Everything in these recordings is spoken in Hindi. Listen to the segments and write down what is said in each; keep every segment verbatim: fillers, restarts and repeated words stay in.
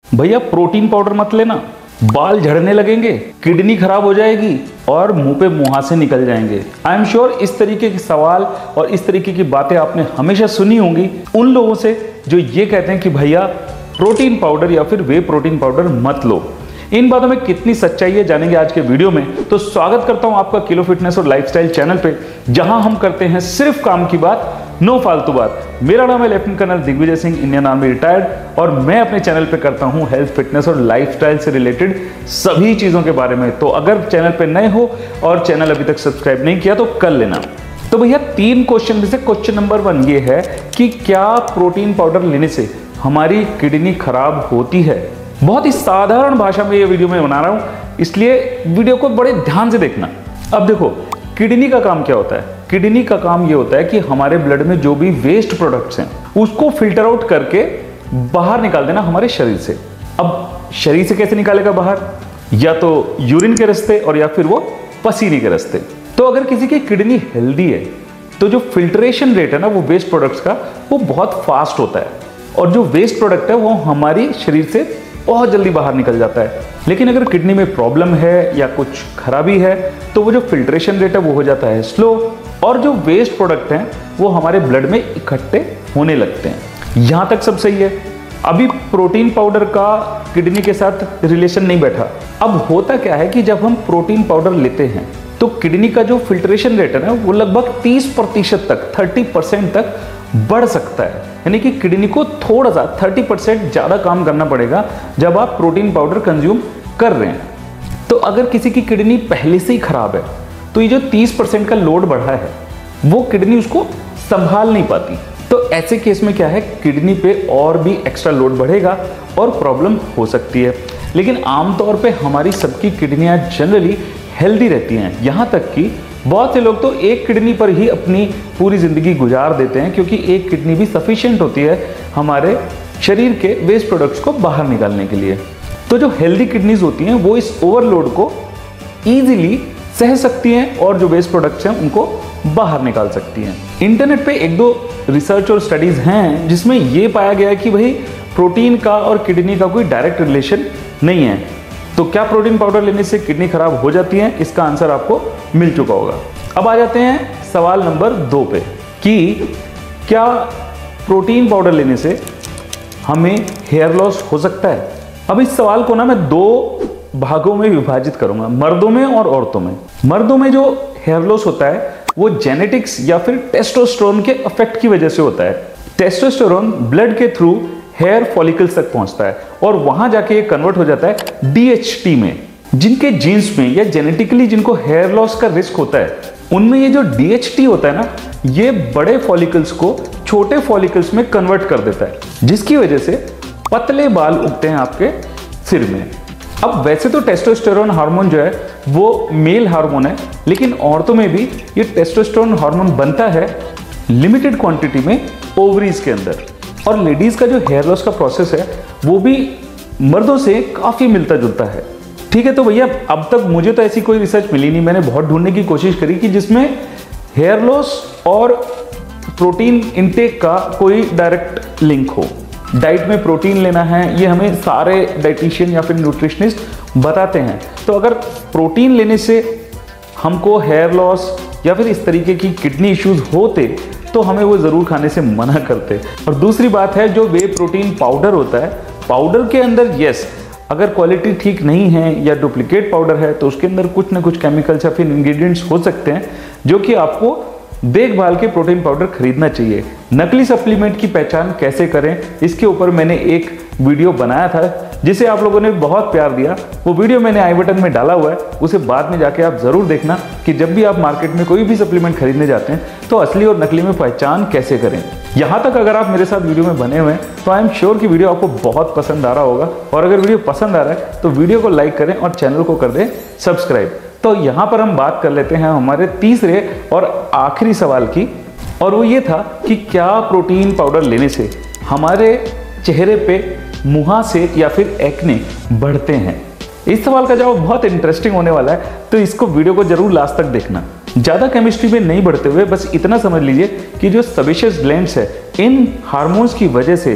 भैया प्रोटीन पाउडर मत लेना, बाल झड़ने लगेंगे, किडनी खराब हो जाएगी और मुंह पे मुहासे निकल जाएंगे। आई एम श्योर इस तरीके के सवाल और इस तरीके की बातें आपने हमेशा सुनी होंगी उन लोगों से जो ये कहते हैं कि भैया प्रोटीन पाउडर या फिर वे प्रोटीन पाउडर मत लो। इन बातों में कितनी सच्चाई है जानेंगे आज के वीडियो में। तो स्वागत करता हूं आपका किलो फिटनेस और लाइफस्टाइल चैनल पे, जहां हम करते हैं सिर्फ काम की बात, नो फालतू बात। मेरा नाम है lieutenant colonel Digvijay Singh, Indian army retired, और मैं अपने चैनल पे करता हूं हेल्थ, फिटनेस और लाइफस्टाइल से रिलेटेड सभी चीजों के बारे में। तो अगर चैनल पे नए हो और चैनल अभी तक सब्सक्राइब नहीं किया तो कर लेना। तो भैया तीन क्वेश्चन में से क्वेश्चन नंबर वन ये है कि क्या प्रोटीन पाउडर लेने से हमारी किडनी खराब होती है। बहुत ही साधारण भाषा में ये वीडियो मैं बना रहा हूं, इसलिए वीडियो को बड़े ध्यान से देखना। अब देखो, किडनी का काम क्या होता है। किडनी का काम ये होता है कि हमारे ब्लड में जो भी वेस्ट प्रोडक्ट्स हैं उसको फिल्टर आउट करके बाहर निकाल देना हमारे शरीर से। अब शरीर से कैसे निकालेगा बाहर, या तो यूरिन के रास्ते और या फिर वो पसीने के रास्ते। तो अगर किसी की किडनी हेल्दी है तो जो फिल्ट्रेशन रेट है ना वो वेस्ट प्रोडक्ट्स का, वो बहुत फास्ट होता है और जो वेस्ट प्रोडक्ट है वो हमारी शरीर से बहुत जल्दी बाहर निकल जाता है। लेकिन अगर किडनी में प्रॉब्लम है या कुछ खराबी है तो वो जो फिल्ट्रेशन रेट है वो हो जाता है स्लो, और जो वेस्ट प्रोडक्ट हैं वो हमारे ब्लड में इकट्ठे होने लगते हैं। यहां तक सब सही है। अभी प्रोटीन पाउडर का किडनी के साथ रिलेशन नहीं बैठा। अब होता क्या है कि जब हम प्रोटीन पाउडर लेते हैं तो किडनी का जो फिल्ट्रेशन रेट है ना वो लगभग तीस प्रतिशत तक, तीस परसेंट तक बढ़ सकता है। यानी कि किडनी को थोड़ा सा तीस परसेंट ज़्यादा काम करना पड़ेगा जब आप प्रोटीन पाउडर कंज्यूम कर रहे हैं। तो अगर किसी की किडनी पहले से ही खराब है तो ये जो तीस परसेंट का लोड बढ़ा है वो किडनी उसको संभाल नहीं पाती। तो ऐसे केस में क्या है, किडनी पे और भी एक्स्ट्रा लोड बढ़ेगा और प्रॉब्लम हो सकती है। लेकिन आमतौर पे हमारी सबकी किडनियां जनरली हेल्दी रहती हैं। यहाँ तक कि बहुत से लोग तो एक किडनी पर ही अपनी पूरी ज़िंदगी गुजार देते हैं, क्योंकि एक किडनी भी सफिशिएंट होती है हमारे शरीर के वेस्ट प्रोडक्ट्स को बाहर निकालने के लिए। तो जो हेल्दी किडनीज होती हैं वो इस ओवरलोड को ईजिली सह सकती हैं और जो वेस्ट प्रोडक्ट्स हैं उनको बाहर निकाल सकती हैं। इंटरनेट पे एक दो रिसर्च और स्टडीज़ हैं जिसमें ये पाया गया है कि भाई प्रोटीन का और किडनी का कोई डायरेक्ट रिलेशन नहीं है। तो क्या प्रोटीन पाउडर लेने से किडनी खराब हो जाती है, इसका आंसर आपको मिल चुका होगा। अब आ जाते हैं सवाल नंबर दो पे कि क्या प्रोटीन पाउडर लेने से हमें हेयर लॉस हो सकता है। अब इस सवाल को ना मैं दो भागों में विभाजित करूंगा, मर्दों में और औरतों में। मर्दों में जो हेयर लॉस होता है वो जेनेटिक्स या फिर टेस्टोस्टेरोन के इफेक्ट की वजह से होता है। टेस्टोस्टेरोन ब्लड के थ्रू हेयर फॉलिकल्स तक पहुंचता है और वहां जाके ये कन्वर्ट हो जाता है डी एच टी में। जिनके जीन्स में या जेनेटिकली जिनको हेयर लॉस का रिस्क होता है उनमें ये जो डी एच टी होता है ना, ये बड़े फॉलिकल्स को छोटे फॉलिकल्स में कन्वर्ट कर देता है, जिसकी वजह से पतले बाल उगते हैं आपके सिर में। अब वैसे तो टेस्टोस्टेरोन हार्मोन जो है वो मेल हार्मोन है, लेकिन औरतों में भी ये टेस्टोस्टेरोन हार्मोन बनता है लिमिटेड क्वांटिटी में ओवरीज के अंदर। और लेडीज का जो हेयर लॉस का प्रोसेस है वो भी मर्दों से काफी मिलता जुलता है। ठीक है, तो भैया अब तक मुझे तो ऐसी कोई रिसर्च मिली नहीं। मैंने बहुत ढूंढने की कोशिश करी कि जिसमें हेयर लॉस और प्रोटीन इनटेक का कोई डायरेक्ट लिंक हो। डाइट में प्रोटीन लेना है ये हमें सारे डाइटिशियन या फिर न्यूट्रिशनिस्ट बताते हैं। तो अगर प्रोटीन लेने से हमको हेयर लॉस या फिर इस तरीके की किडनी इश्यूज होते तो हमें वो ज़रूर खाने से मना करते। और दूसरी बात है जो वे प्रोटीन पाउडर होता है, पाउडर के अंदर यस अगर क्वालिटी ठीक नहीं है या डुप्लीकेट पाउडर है तो उसके अंदर कुछ ना कुछ केमिकल्स या फिर इंग्रेडिएंट्स हो सकते हैं जो कि आपको देखभाल के प्रोटीन पाउडर खरीदना चाहिए। नकली सप्लीमेंट की पहचान कैसे करें इसके ऊपर मैंने एक वीडियो बनाया था जिसे आप लोगों ने बहुत प्यार दिया। वो वीडियो मैंने आई बटन में डाला हुआ है, उसे बाद में जाके आप ज़रूर देखना कि जब भी आप मार्केट में कोई भी सप्लीमेंट खरीदने जाते हैं तो असली और नकली में पहचान कैसे करें। यहाँ तक अगर आप मेरे साथ वीडियो में बने हुए हैं तो आई एम श्योर कि वीडियो आपको बहुत पसंद आ रहा होगा। और अगर वीडियो पसंद आ रहा है तो वीडियो को लाइक करें और चैनल को कर दें सब्सक्राइब। तो यहाँ पर हम बात कर लेते हैं हमारे तीसरे और आखिरी सवाल की, और वो ये था कि क्या प्रोटीन पाउडर लेने से हमारे चेहरे पे मुहासे या फिर एक्ने बढ़ते हैं। इस सवाल का जवाब बहुत इंटरेस्टिंग होने वाला है, तो इसको वीडियो को जरूर लास्ट तक देखना। ज़्यादा केमिस्ट्री में नहीं बढ़ते हुए बस इतना समझ लीजिए कि जो सेबेशियस ग्लैंड्स है इन हार्मोन्स की वजह से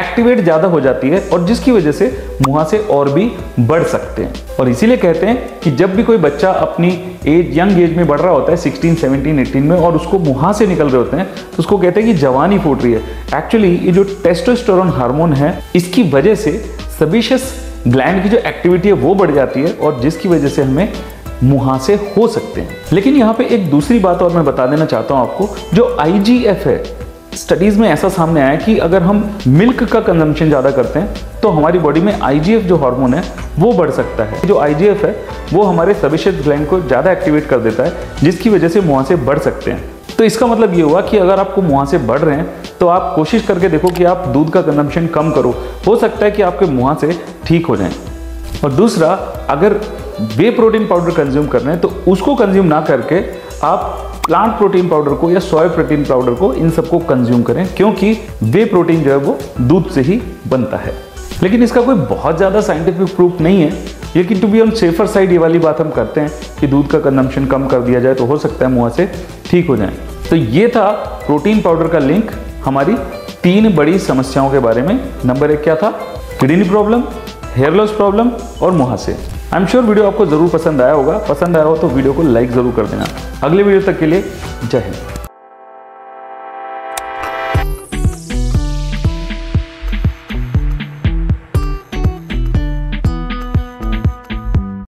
एक्टिवेट ज़्यादा हो जाती है और जिसकी वजह से मुहासे और भी बढ़ सकते हैं। और इसीलिए कहते हैं कि जब भी कोई बच्चा अपनी एज यंग एज में बढ़ रहा होता है सिक्सटीन, सेवनटीन, एटीन में और उसको मुहासे निकल रहे होते हैं तो उसको कहते हैं कि जवानी फूट रही है। एक्चुअली ये जो टेस्टोस्टेरोन हार्मोन है इसकी वजह से सेबेशियस ग्लैंड की जो एक्टिविटी है वो बढ़ जाती है और जिसकी वजह से हमें मुहासे हो सकते हैं। लेकिन यहाँ पे एक दूसरी बात और मैं बता देना चाहता हूँ आपको, जो आई जी एफ है, स्टडीज में ऐसा सामने आया कि अगर हम मिल्क का कंजम्पशन ज़्यादा करते हैं तो हमारी बॉडी में आई जी एफ जो हार्मोन है वो बढ़ सकता है। जो आई जी एफ है वो हमारे सेबेशियस ग्लैंड को ज़्यादा एक्टिवेट कर देता है जिसकी वजह से मुहासे बढ़ सकते हैं। तो इसका मतलब ये हुआ कि अगर आपको मुहासे बढ़ रहे हैं तो आप कोशिश करके देखो कि आप दूध का कंजम्पशन कम करो, हो सकता है कि आपके मुहासे ठीक हो जाएं। और दूसरा, अगर वे प्रोटीन पाउडर कंज्यूम कर रहे हैं तो उसको कंज्यूम ना करके आप प्लांट प्रोटीन पाउडर को या सोया प्रोटीन पाउडर को, इन सबको कंज्यूम करें, क्योंकि वे प्रोटीन जो है वो दूध से ही बनता है। लेकिन इसका कोई बहुत ज़्यादा साइंटिफिक प्रूफ नहीं है, लेकिन to be on safer side ये वाली बात हम करते हैं कि दूध का कंजम्पशन कम कर दिया जाए तो हो सकता है मुहासे ठीक हो जाए। तो ये था प्रोटीन पाउडर का लिंक हमारी तीन बड़ी समस्याओं के बारे में। नंबर एक क्या था? Kidney problem, hair loss problem और मुहासे। आई एम श्योर वीडियो आपको जरूर पसंद आया होगा। पसंद आया हो तो वीडियो को लाइक जरूर कर देना। अगले वीडियो तक के लिए जय हिंद।